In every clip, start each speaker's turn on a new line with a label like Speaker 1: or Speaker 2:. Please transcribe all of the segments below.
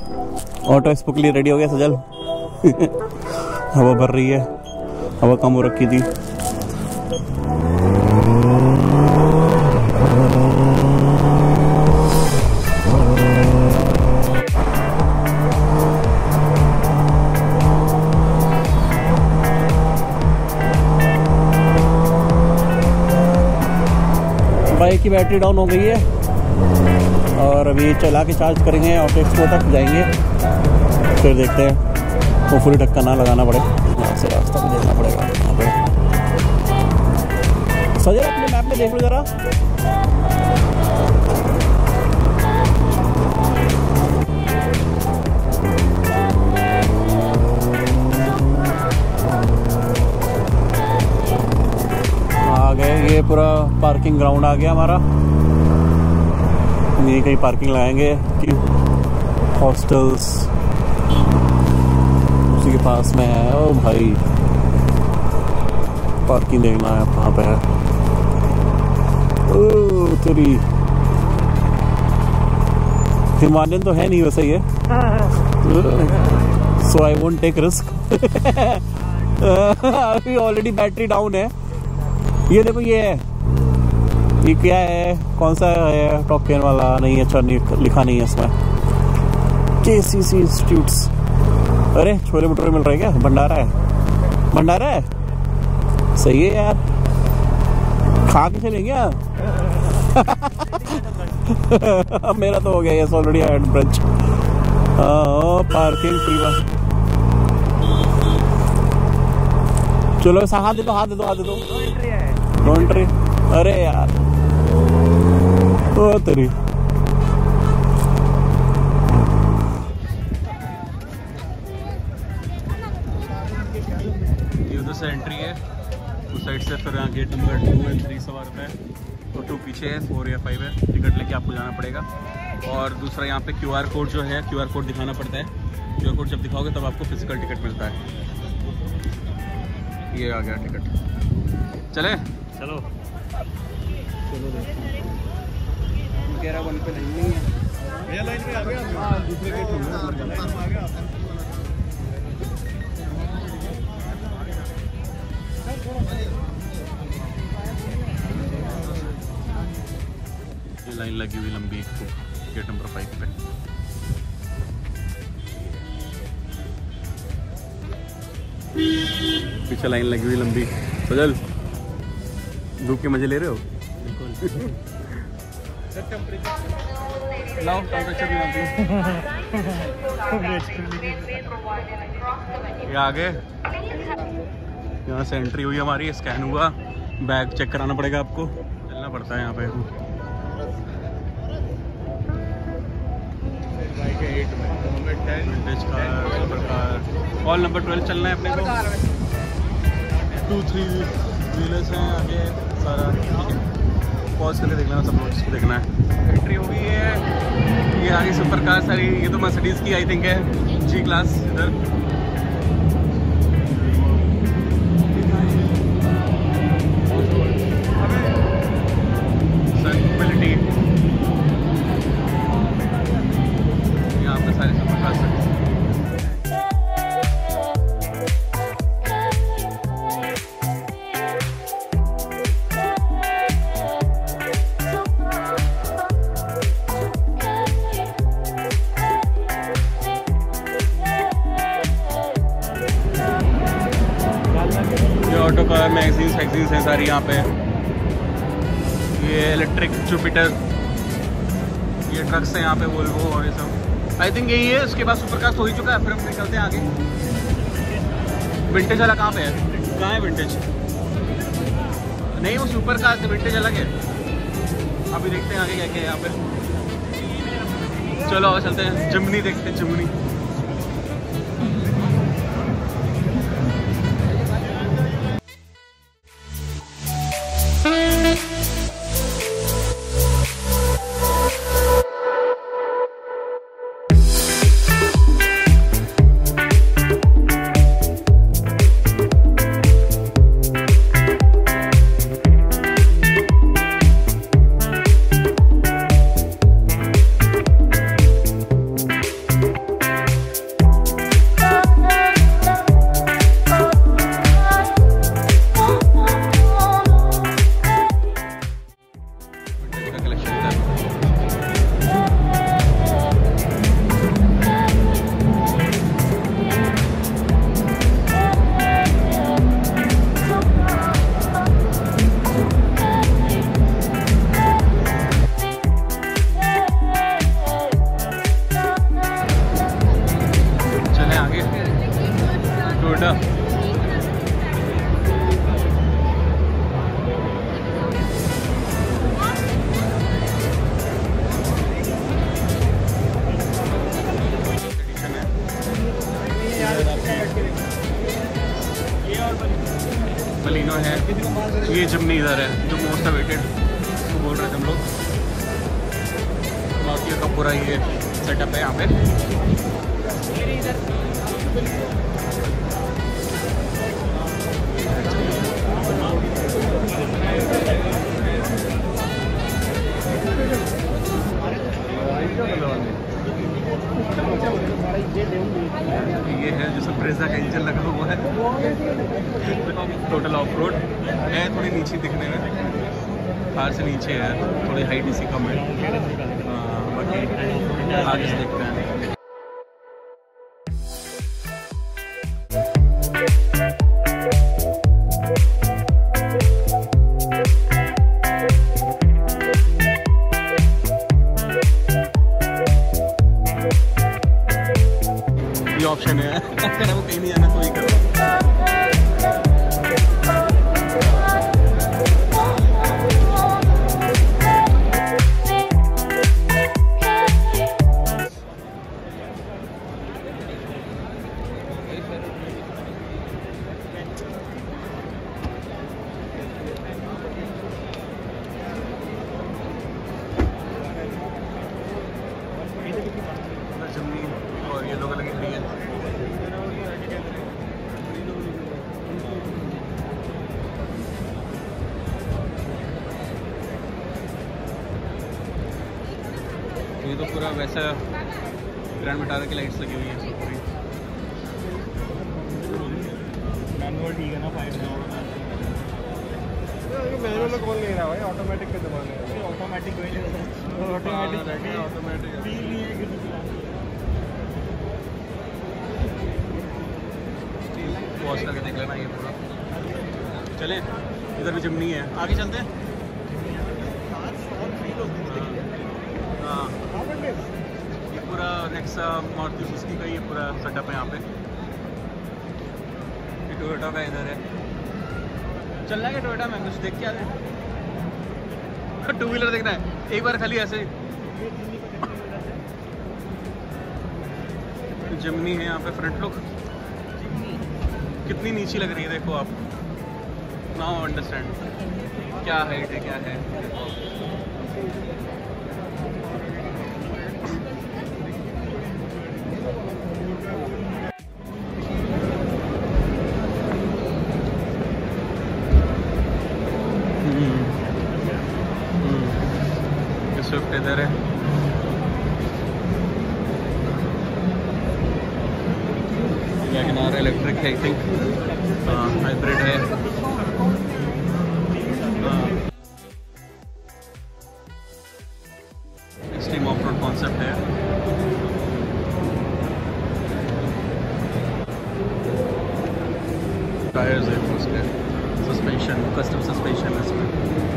Speaker 1: Auto expo के लिए ready हो गया सजल। हवा भर रही है, हवा कम हो रखी थी। बाइक की बैटरी डाउन हो गई है और अभी चला के चार्ज करेंगे, ऑटो एक्सपो तक जाएंगे, फिर देखते हैं। वो फुल ढक्का ना लगाना पड़े, यहाँ से रास्ता भी देखना पड़ेगा। यहाँ पे सजल अपने मैप में देख लो जरा। आ गए, ये पूरा पार्किंग ग्राउंड आ गया हमारा। ये कहीं पार्किंग लगाएंगे कि हॉस्टल्स उसी के पास में है। ओ भाई पार्किंग देखना है कहाँ पे है। ओ तेरी हिमालयन तो है नहीं वैसे ये, so I won't take risk. अभी ऑलरेडी बैटरी डाउन है। ये देखो ये है, ये क्या है, कौन सा है, टॉप 10 वाला नहीं, अच्छा नहीं लिखा नहीं है इसमें। KCC institutes. अरे छोले भटूरे मिल रहे हैं क्या? भंडारा है, भंडारा है, सही है यार, खा के चलेंगे यार। मेरा तो हो गया yes already at brunch. Parking free. चलो हाथ दे दो, हाथ दे दो, हाथ दे दो। No entry. अरे यार ओ तेरी। ये उधर से एंट्री है, उस साइड से फिर यहाँ गेट नंबर 2 और 3 सवा रुपये है, और 2 पीछे है, 4 या 5 है। टिकट लेके आपको जाना पड़ेगा। और दूसरा यहाँ पे QR कोड जो है, QR कोड दिखाना पड़ता है। QR कोड जब दिखाओगे तब आपको फिजिकल टिकट मिलता है। ये आ गया टिकट। चले चलो चलो देखो 1 पे नहीं है, ये लाइन में आ गया। हाँ दूसरे गेट में आ गया। ये लाइन लगी हुई लंबी गेट नंबर 5 पे। पीछे लाइन लगी हुई लंबी। सजल धूप के मजे ले रहे हो? लाओ टेम्परेचर ये आगे, यहाँ से एंट्री हुई हमारी, स्कैन हुआ, बैग चेक कराना पड़ेगा आपको, चलना पड़ता है यहाँ पे। Vintage car, super car, hall number 12 चलना है अपने को। 2-3 व्हीलर्स हैं आगे सारा, ठीक है। पॉज करके देखना, सब लोग इसको देखना है। एंट्री हो गई है, ये आगे सुपर कार सारी, ये तो मर्सिडीज की आई थिंक है, G क्लास इधर। मोबिलिटी यहाँ पे सारे सुपर कार हैं। ऑटो का मैगजीन्स हैं सारी यहाँ पे। ये इलेक्ट्रिक जुपिटर, ये ट्रक्स हैं यहाँ पे, वोल्वो और ये सब आई थिंक यही है। उसके बाद सुपर कार तो हो ही चुका है, फिर हम निकलते हैं आगे। विंटेज वाला कहाँ पे है? कहाँ है विंटेज? नहीं वो सुपर कार से विंटेज अलग है। अभी देखते हैं आगे क्या क्या है यहाँ पे। चलो आगे चलते हैं, जिमनी देखते हैं, जिमनी। ये जिमनी इधर है जो मोस्ट अवेटेड बोल रहे थे हम लोग। बाकी का पूरा ये सेटअप है यहाँ पे। ये है जो ब्रेजा का इंजन लगा हुआ है। टोटल ऑफ रोड है, थोड़ी नीचे दिखने में, कार से नीचे है, थोड़ी हाइट इसी कम है। बाकी आगे से देखते हैं। ये ऑप्शन है अगर वो कहीं नहीं आना तो ही करो। जमीन और ये लोग लगी हुई है। ये तो पूरा वैसा ग्रैंड विटारा की लाइट्स लगी हुई है सब पूरी।
Speaker 2: मैनुअल ठीक है ना, 5 मैनुअल कौन ले रहा है भाई, ऑटोमेटिक के जमाने में। ऑटोमेटिक कोई नहीं रहता, ऑटोमेटिक फील नहीं है किसी
Speaker 1: वॉश करके देख लेना ये पूरा। चले इधर भी चिमनी है, आगे चलते हैं। हाँ ये पूरा नेक्सा मारुति सुजुकी का ये पूरा सेटअप है यहाँ पे। ये टोयोटा का इधर है, चलना है टोयोटा में कुछ देख के आ जाए। टू व्हीलर देखना है एक बार खाली ऐसे। जिमनी है यहाँ पे फ्रंट लुक, कितनी नीची लग रही है देखो आप। नाउ अंडरस्टैंड क्या हाइट है क्या है। स्विफ्ट इधर है। वैगनआर इलेक्ट्रिक है आई थिंक, हाइब्रिड है। एक्सट्रीम ऑफ रोड कॉन्सेप्ट है। टायर्स है उसके, सस्पेंशन कस्टम सस्पेंशन है इसमें।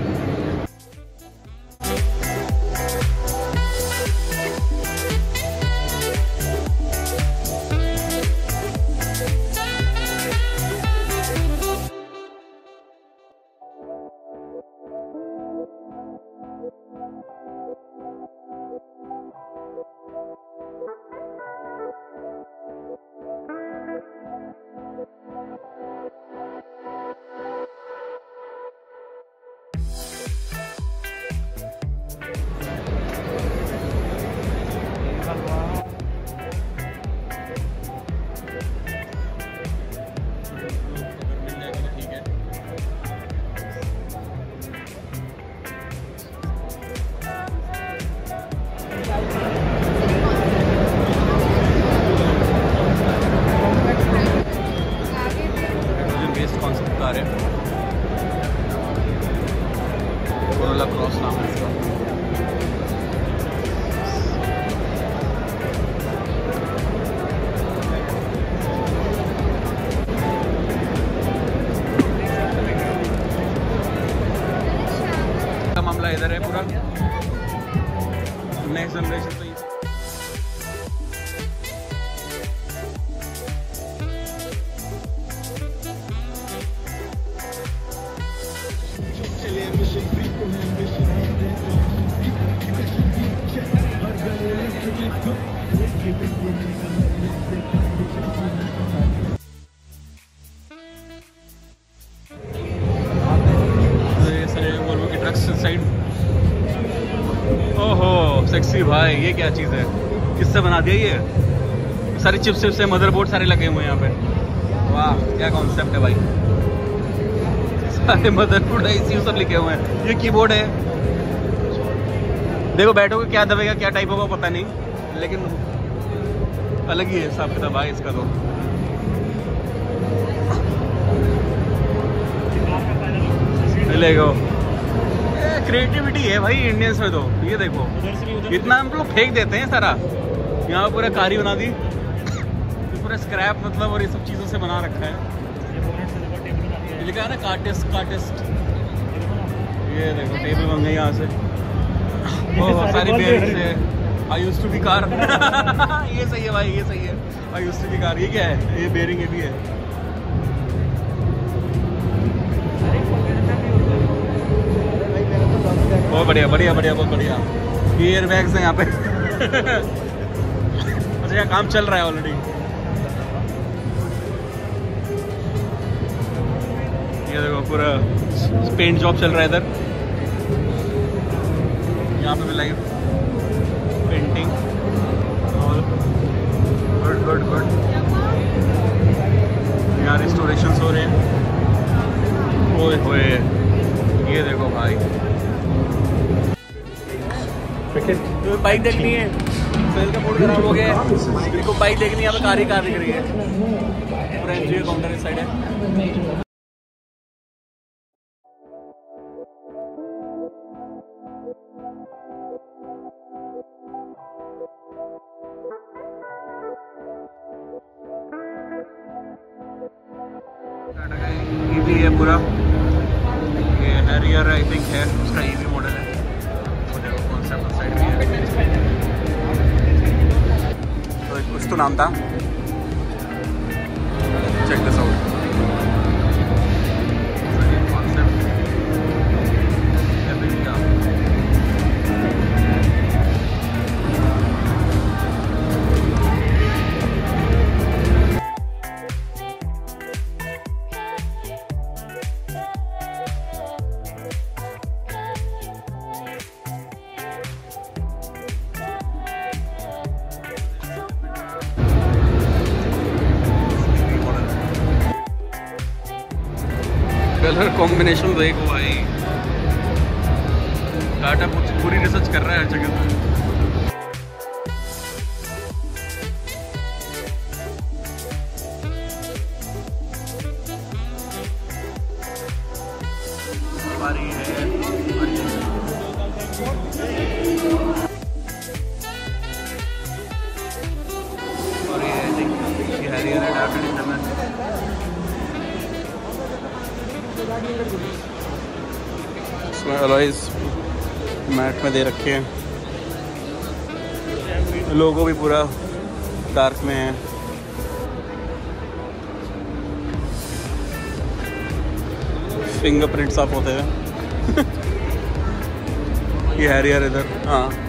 Speaker 1: कोरोला क्रॉस नाम है इसका। मामला इधर है पूरा नेक्स्ट जनरेशन तो सेक्सी भाई, ये क्या चीज़ है? किससे बना दिया ये? सारी चिप्स से मदरबोर्ड सारे लगे हुए हैं यहाँ पे। वाह क्या कॉन्सेप्ट है भाई, सारे मदरबोर्ड ICU सब लिखे हुए हैं। ये कीबोर्ड है, देखो बैठोगे क्या दबेगा क्या टाइप होगा पता नहीं, लेकिन अलग ही है हिसाब किताब भाई इसका। तो क्रिएटिविटी है भाई इंडियंस में। तो ये देखो इतना हम लोग फेंक देते हैं सारा, यहाँ पूरा कारी बना दी, पूरा स्क्रैप मतलब, और ये सब चीज़ों से बना रखा है। लिखा है ना कार्टिस्ट। ये देखो टेबल बन गई यहाँ से, बहुत सारी बेयरिंग्स है। I used to be car ये सही है भाई, ये सही है। I used to be car, ये क्या है? ये बेयरिंग ये भी है। बहुत बढ़िया बढ़िया बढ़िया, बहुत बढ़िया। ये एयर बैग्स हैं यहाँ पे अच्छा यहाँ काम चल रहा है ऑलरेडी। ये देखो पूरा पेंट जॉब चल रहा है इधर, यहाँ पे भी लाइव पेंटिंग और गुड। यहाँ रिस्टोरेशन हो रहे हैं। ओए होए ये देखो भाई, तो बाइक देखनी है, सेल का मूड खराब हो गया है, इनको बाइक देखनी है। यहाँ पे कार दिख रही है, पूरा एनजीओ काउंटर इस साइड है। EV है पूरा, ये हैरियर आई थिंक है, उसका EV मॉडल है। साइड में है तो कुछ तो नाम था, check this out. Colour combination देखो भाई, टाटा पूरी रिसर्च कर रहा है हर जगह पे। सवारी है और ये हैरियर है, टाटा इंटरनेशनल। इसमें अलॉयज मैट में दे रखे हैं, लोगो भी पूरा डार्क में है। फिंगरप्रिंट्स आप होते हैं ये हैरियर इधर, हाँ